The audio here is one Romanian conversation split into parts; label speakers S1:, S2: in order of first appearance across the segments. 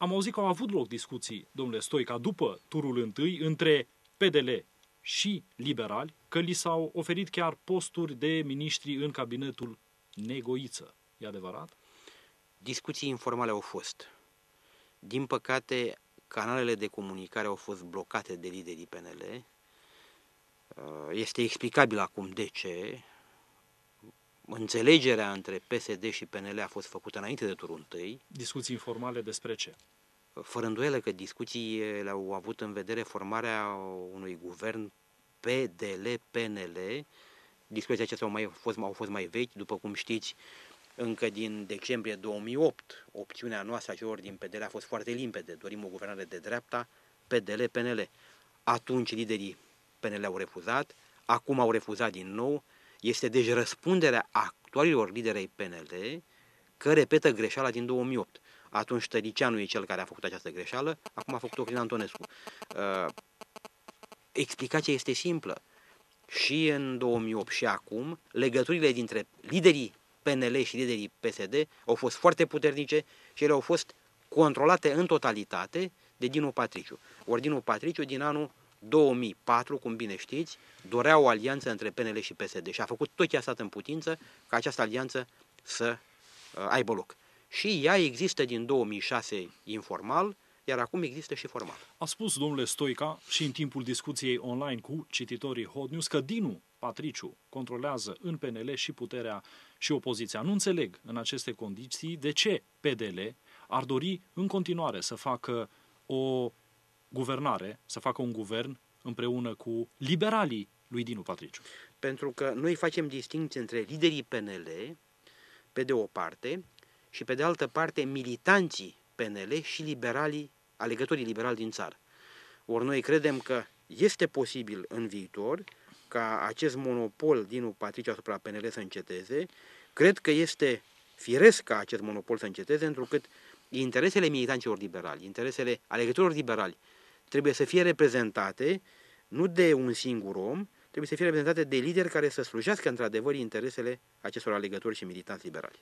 S1: am auzit că au avut loc discuții, domnule Stoica, după turul întâi, între PDL și liberali, că li s-au oferit chiar posturi de miniștri în cabinetul Negoiță. E adevărat?
S2: Discuții informale au fost. Din păcate, canalele de comunicare au fost blocate de liderii PNL. Este explicabil acum de ce. Înțelegerea între PSD și PNL a fost făcută înainte de turul întâi.
S1: Discuții informale despre ce?
S2: Fără îndoială că discuțiile au avut în vedere formarea unui guvern PDL-PNL. Discuțiile acestea au fost mai vechi, după cum știți, încă din decembrie 2008. Opțiunea noastră a celor din PDL a fost foarte limpede. Dorim o guvernare de dreapta, PDL-PNL. Atunci liderii PNL au refuzat, acum au refuzat din nou. Este deci răspunderea actualilor lideri ai PNL că repetă greșeala din 2008. Atunci Tăricianu e cel care a făcut această greșeală, acum a făcut-o Crin Antonescu. Explicația este simplă. Și în 2008 și acum, legăturile dintre liderii PNL și liderii PSD au fost foarte puternice și ele au fost controlate în totalitate de Dinu Patriciu. Ori Dinu Patriciu din anul 2004, cum bine știți, dorea o alianță între PNL și PSD și a făcut tot ce a stat în putință ca această alianță să aibă loc. Și ea există din 2006 informal, iar acum există și formal.
S1: A spus domnule Stoica și în timpul discuției online cu cititorii Hot News că Dinu Patriciu controlează în PNL și puterea și opoziția. Nu înțeleg în aceste condiții de ce PDL ar dori în continuare să facă o guvernare, să facă un guvern împreună cu liberalii lui Dinu Patriciu.
S2: Pentru că noi facem distinție între liderii PNL, pe de o parte, și pe de altă parte militanții PNL și liberalii, alegătorii liberali din țară. Ori noi credem că este posibil în viitor ca acest monopol Dinu Patriciu asupra PNL să înceteze. Cred că este firesc ca acest monopol să înceteze, întrucât interesele militanților liberali, interesele alegătorilor liberali trebuie să fie reprezentate nu de un singur om, trebuie să fie reprezentate de lideri care să slujească într-adevăr interesele acestor alegători și militanți liberali.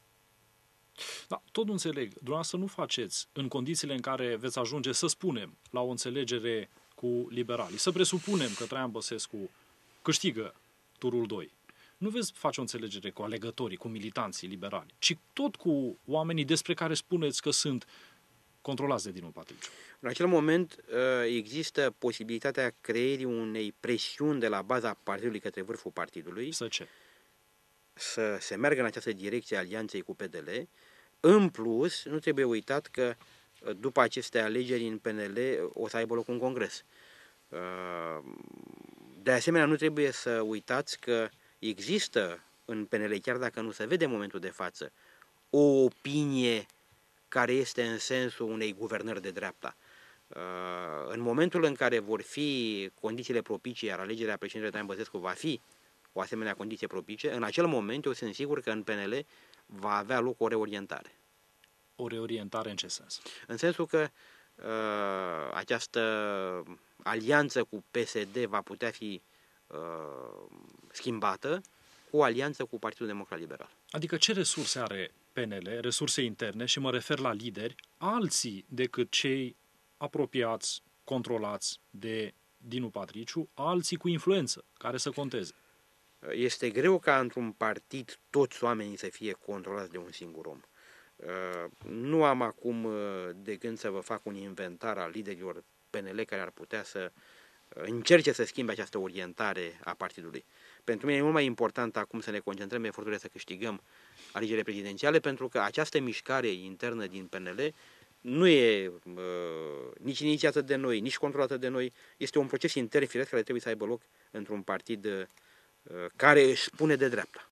S1: Da, tot nu înțeleg. Dumneavoastră nu faceți în condițiile în care veți ajunge, să spunem, la o înțelegere cu liberalii. Să presupunem că Traian Băsescu câștigă turul 2. Nu veți face o înțelegere cu alegătorii, cu militanții liberali, ci tot cu oamenii despre care spuneți că sunt controlați de Dinu Patriciu.
S2: În acel moment există posibilitatea creierii unei presiuni de la baza partidului către vârful partidului.
S1: Să ce?
S2: Să se meargă în această direcție alianței cu PDL. În plus, nu trebuie uitat că după aceste alegeri în PNL o să aibă loc un congres. De asemenea, nu trebuie să uitați că există în PNL, chiar dacă nu se vede în momentul de față, o opinie care este în sensul unei guvernări de dreapta. În momentul în care vor fi condițiile propicii, iar alegerea președintelui Traian Băsescu va fi o asemenea condiție propice, în acel moment eu sunt sigur că în PNL va avea loc o reorientare.
S1: O reorientare în ce sens?
S2: În sensul că această alianță cu PSD va putea fi schimbată cu o alianță cu Partidul Democrat Liberal.
S1: Adică ce resurse are PNL, resurse interne, și mă refer la lideri, alții decât cei apropiați, controlați de Dinu Patriciu, alții cu influență, care să conteze?
S2: Este greu ca într-un partid toți oamenii să fie controlați de un singur om. Nu am acum de gând să vă fac un inventar al liderilor PNL care ar putea să încerce să schimbe această orientare a partidului. Pentru mine e mult mai important acum să ne concentrăm eforturile să câștigăm alegerile prezidențiale, pentru că această mișcare internă din PNL nu e nici inițiată de noi, nici controlată de noi. Este un proces intern firesc care trebuie să aibă loc într-un partid care își spune de dreapta.